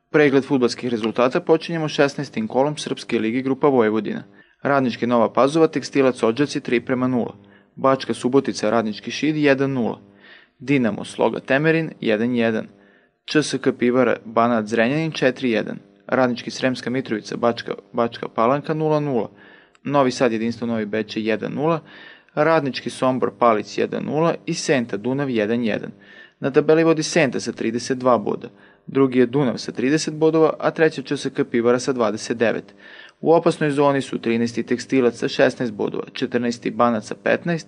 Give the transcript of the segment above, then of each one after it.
Pregled fudbalskih rezultata počinjemo 16. kolom Srpske ligi grupa Vojvodina. Radnički Nova Pazova, Tekstilac Odžaci 3:0. Bačka Subotica, Radnički Šid 1:0. Dinamo Sloga Temerin 1:1. ČSK Pivara Banat Zrenjanin 4:1. Radnički Sremska Mitrovica Bačka Palanka 0:0. Novi Sad Jedinstvo Novi Bečej 1:0. Radnički Sombor Palić 1:0 i Senta Dunav 1:1. Na tabeli vodi Senta sa 32 boda, drugi je Dunav sa 30 bodova, a treći ČSK Pivara sa 29. U opasnoj zoni su 13. Tekstilac sa 16 bodova, 14. Banat sa 15,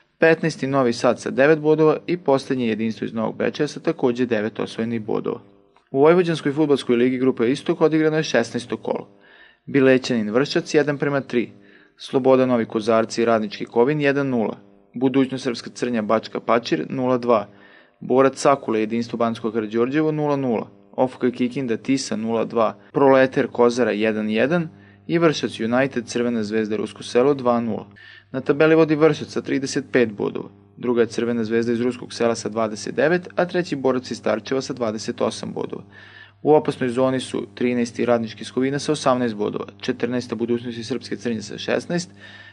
15. Novi Sad sa 9 bodova i posljednje Jedinstvo iz Novog Bečeja sa također 9 osvojenih bodova. U Vojvođanskoj fudbalskoj ligi grupe Istok odigrano je 16. kolo. Bilećanin Vršac 1:3, Sloboda Novi Kozarci i Radnički Kovin 1:0, Budućnost Srpska Crnja Bačka Pačir 0:2, Borac Sakule Jedinstvo Bansko Karađorđevo 0:0, OFK Kikinda Tisa 0:2, Proleter Kozara 1:1 i Vršac United Crvena Zvezda Rusko Selo 2:0. Na tabeli vodi Vršac sa 35 bodova, druga je Crvena Zvezda iz Ruskog Sela sa 29, a treći Borac iz Starčeva sa 28 bodova. U opasnoj zoni su 13. Radnički Skovina sa 18 bodova, 14. Budućnost iz Srpske Crnje sa 16,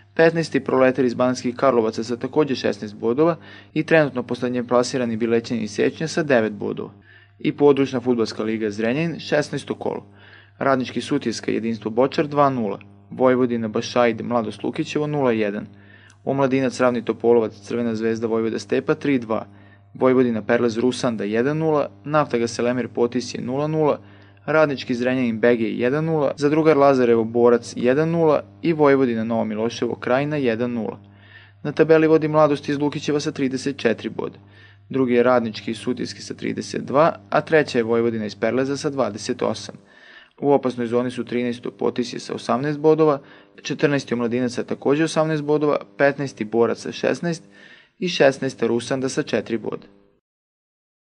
15. Proleter iz Banatskih Karlovaca sa također 16 bodova i trenutno poslednje plasirani Bilećanin iz Sečnja sa 9 bodova. I područna fudbalska liga Zrenjanin 16. kolo. Radnički Sutjeska Jedinstvo Bočar 2:0, Vojvodina Bašaid Mladost Lukićevo 0:1, Omladinac Ravni Topolovac Crvena Zvezda Vojvoda Stepa 3:2, Vojvodina Perlez Rusanda 1:0, Naftaga Selemir Potisje 0:0, Radnički Zrenjanin Begej 1:0, Zadrugar Lazarevo Borac 1:0 i Vojvodina Novo Miloševo Krajina 1:0. Na tabeli vodi Mladost iz Lukićeva sa 34 boda. Drugi je Radnički Sutjeski sa 32, a treća je Vojvodina iz Perleza sa 28. U opasnoj zoni su 13. Potisje sa 18 bodova, 14. Omladinac sa također 18 bodova, 15. Borac sa 16 i 16. Rusanda sa 4 boda.